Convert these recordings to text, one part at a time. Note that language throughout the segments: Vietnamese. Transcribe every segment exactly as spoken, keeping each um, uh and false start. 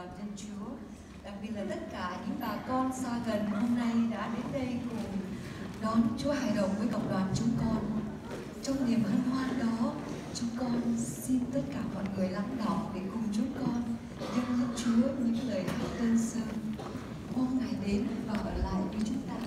đoàn Thiên Chúa, đặc biệt là tất cả những bà con xa gần hôm nay đã đến đây cùng đón Chúa hài đồng với cộng đoàn chúng con. Trong niềm hân hoan đó, chúng con xin tất cả mọi người lắng đọng để cùng chúng con dâng lên Chúa những lời hát đơn sơ. Mong Ngài đến và ở lại với chúng ta.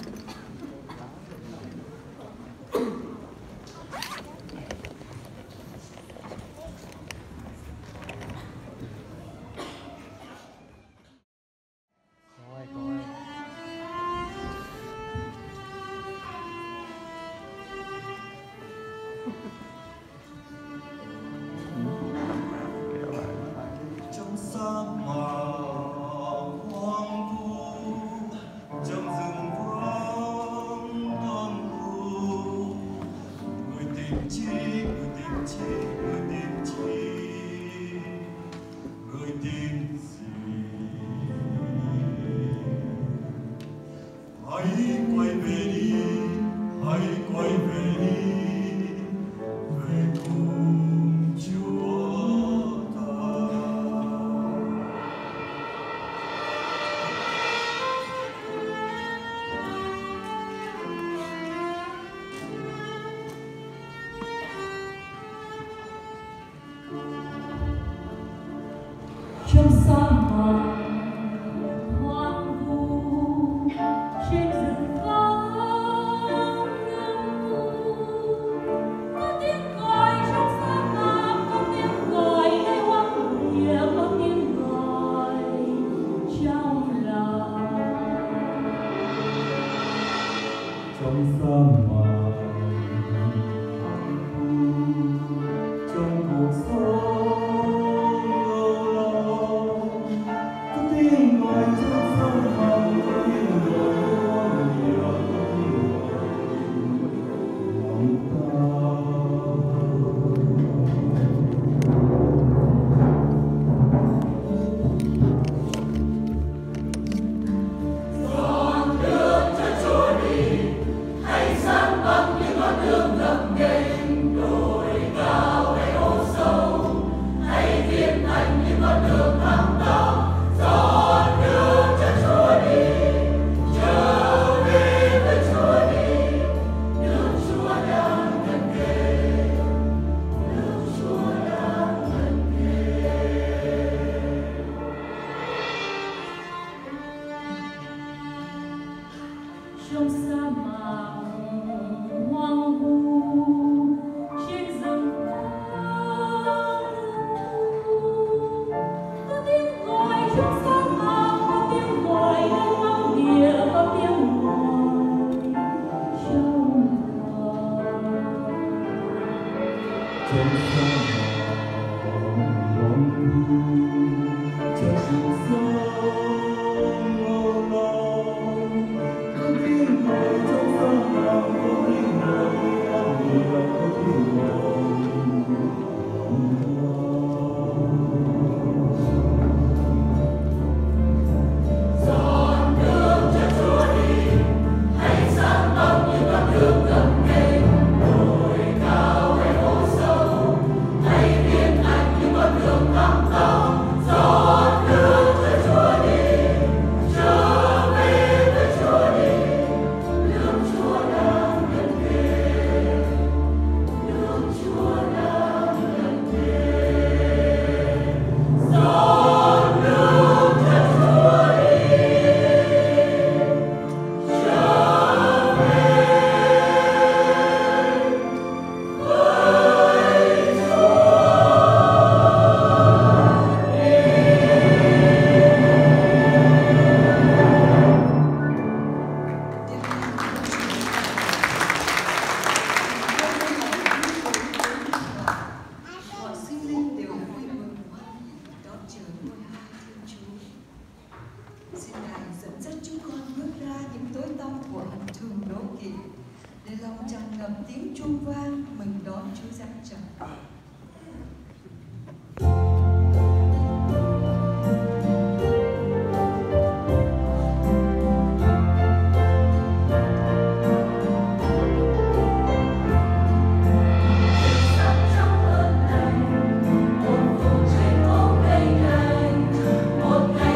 Một ngày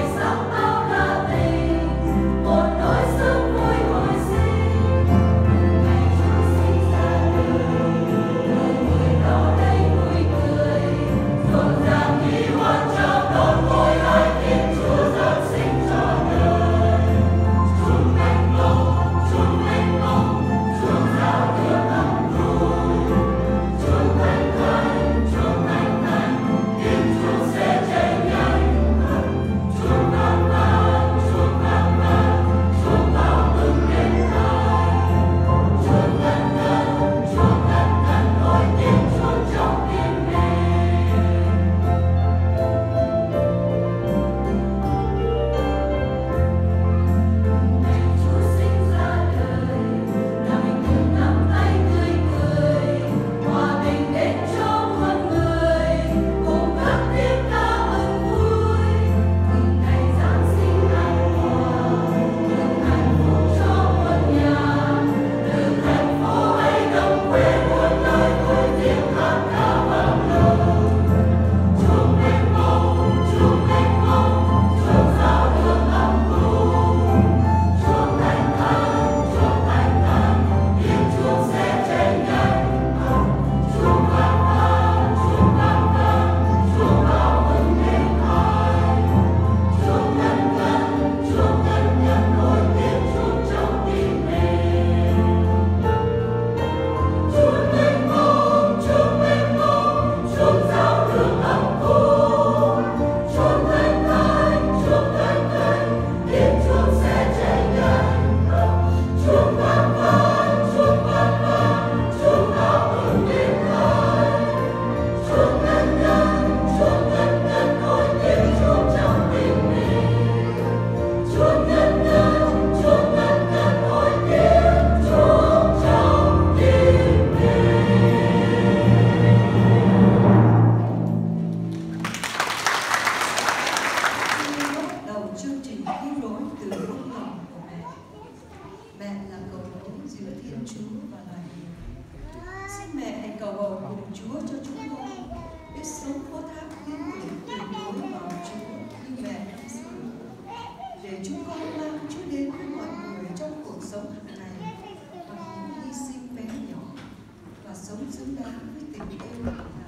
tin tưởng tuyệt đối vào Chúa như mẹ năm xưa, để chúng con mang Chúa đến với mọi người trong cuộc sống hàng ngày bằng những hy sinh bé nhỏ và sống xứng đáng với tình yêu của Ngài.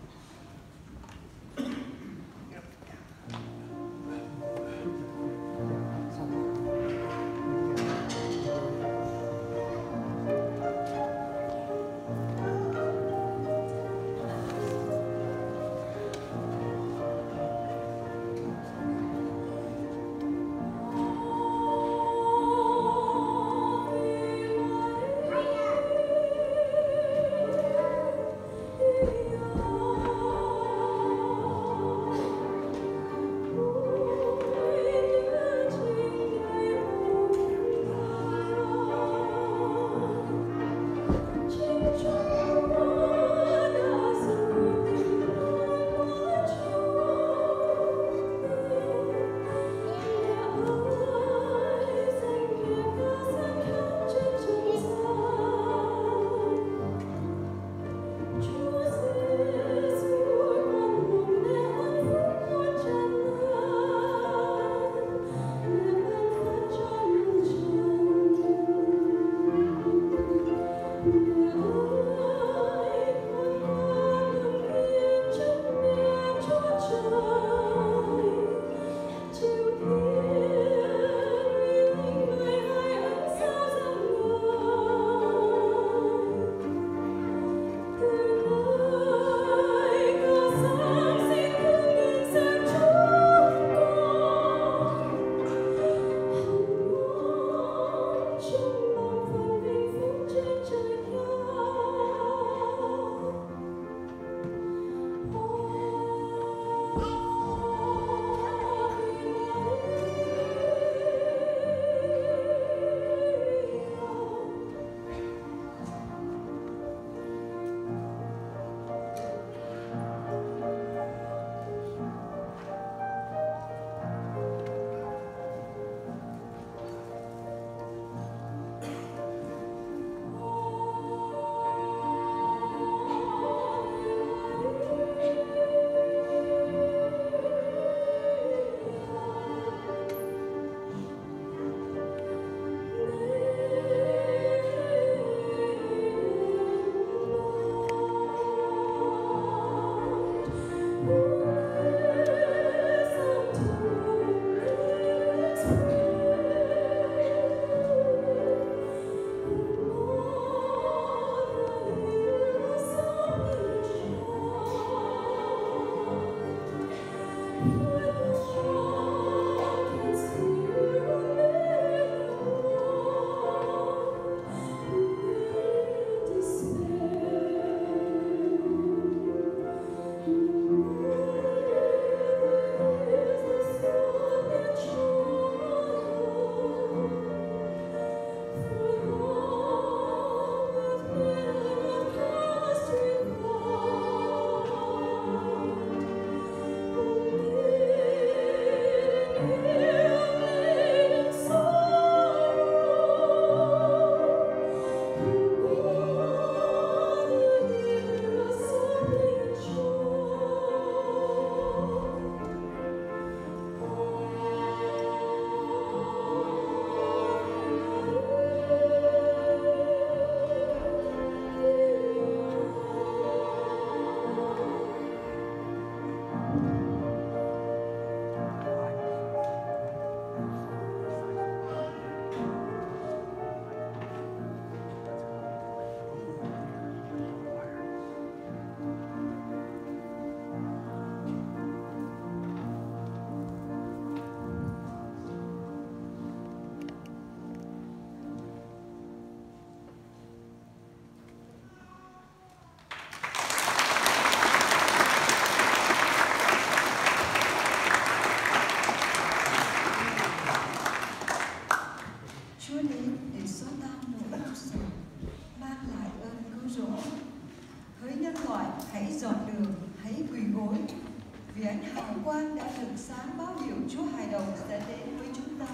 hãy dọn đường, hãy quỳ gối, vì ánh hào quang đã được sáng báo hiệu Chúa hài đồng sẽ đến với chúng ta.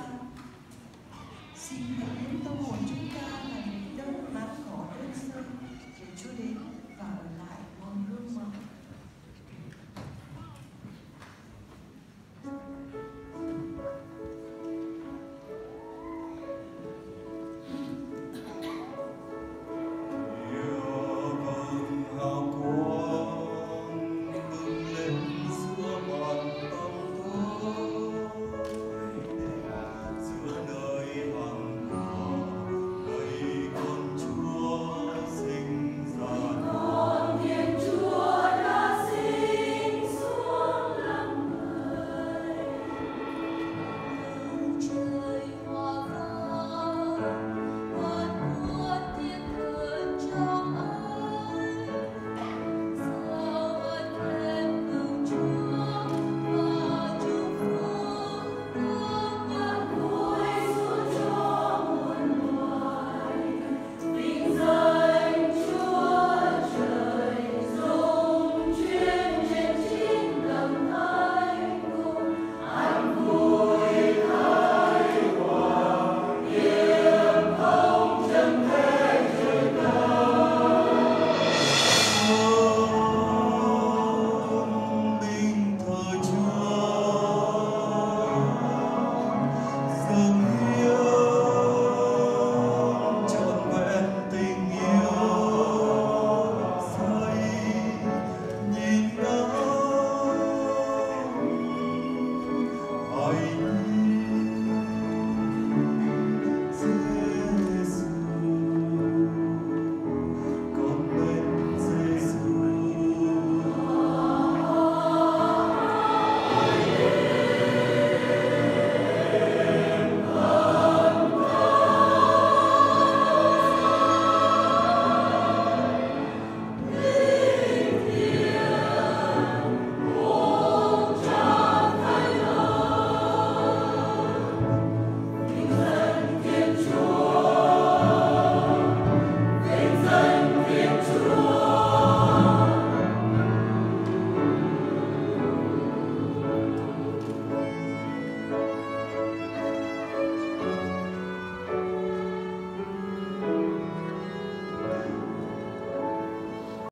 Xin hãy biến tâm hồn chúng ta là những đâu mát cỏ đơn sơ để Chúa đến và ở lại mong hương mong.